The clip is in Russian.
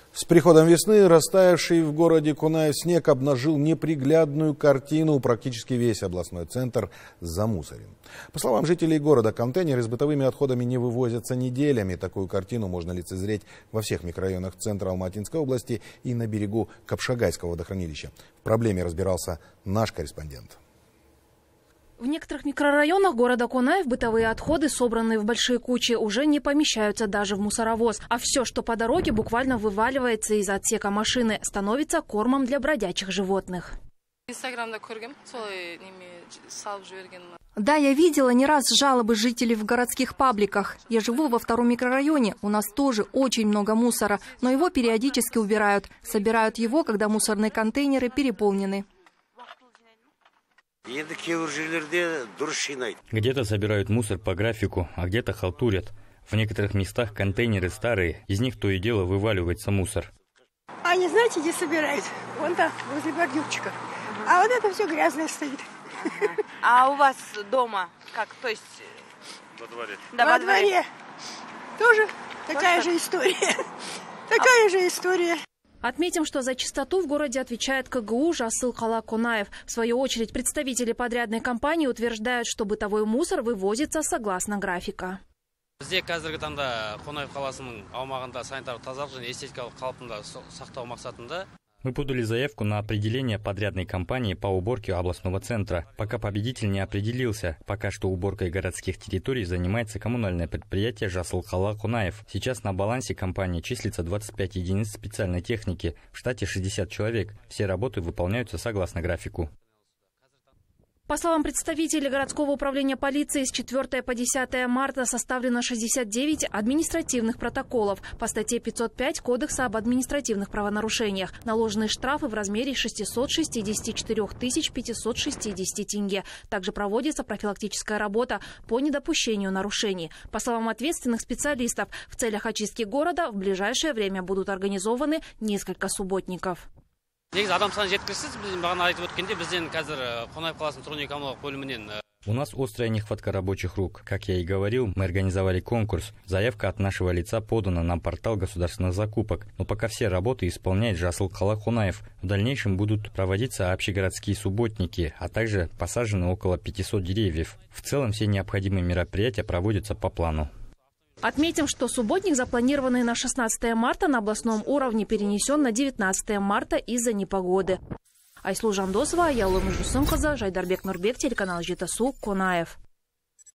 С приходом весны растаявший в городе Кунаев снег обнажил неприглядную картину. Практически весь областной центр замусорен. По словам жителей города, контейнеры с бытовыми отходами не вывозятся неделями. Такую картину можно лицезреть во всех микрорайонах центра Алматинской области и на берегу Капшагайского водохранилища. В проблеме разбирался наш корреспондент. В некоторых микрорайонах города Кунаев бытовые отходы, собранные в большие кучи, уже не помещаются даже в мусоровоз. А все, что по дороге, буквально вываливается из отсека машины, становится кормом для бродячих животных. Да, я видела не раз жалобы жителей в городских пабликах. Я живу во втором микрорайоне, у нас тоже очень много мусора, но его периодически убирают. Собирают его, когда мусорные контейнеры переполнены. Где-то собирают мусор по графику, а где-то халтурят. В некоторых местах контейнеры старые, из них то и дело вываливается мусор. Они знаете, где собирают? Вон там, возле бордюрчика. А вот это все грязное стоит. А у вас дома как? То есть во дворе? Да, во дворе. Тоже такая же история. Такая же история. Отметим, что за чистоту в городе отвечает КГУ Жасыл-Кала Кунаев. В свою очередь, представители подрядной компании утверждают, что бытовой мусор вывозится согласно графика. Мы подали заявку на определение подрядной компании по уборке областного центра. Пока победитель не определился. Пока что уборкой городских территорий занимается коммунальное предприятие Жасыл-Кала Кунаев. Сейчас на балансе компании числится 25 единиц специальной техники. В штате 60 человек. Все работы выполняются согласно графику. По словам представителей городского управления полиции, с 4 по 10 марта составлено 69 административных протоколов по статье 505 Кодекса об административных правонарушениях. Наложены штрафы в размере 664 560 тенге. Также проводится профилактическая работа по недопущению нарушений. По словам ответственных специалистов, в целях очистки города в ближайшее время будут организованы несколько субботников. У нас острая нехватка рабочих рук. Как я и говорил, мы организовали конкурс. Заявка от нашего лица подана на портал государственных закупок. Но пока все работы исполняет Жасыл-Кала Кунаев. В дальнейшем будут проводиться общегородские субботники, а также посажены около 500 деревьев. В целом все необходимые мероприятия проводятся по плану. Отметим, что субботник, запланированный на 16 марта, на областном уровне перенесен на 19 марта из-за непогоды. Айслу Жандосова, Ялом Жусынқызы, Жайдарбек Нурбек, телеканал Жетасу, Кунаев.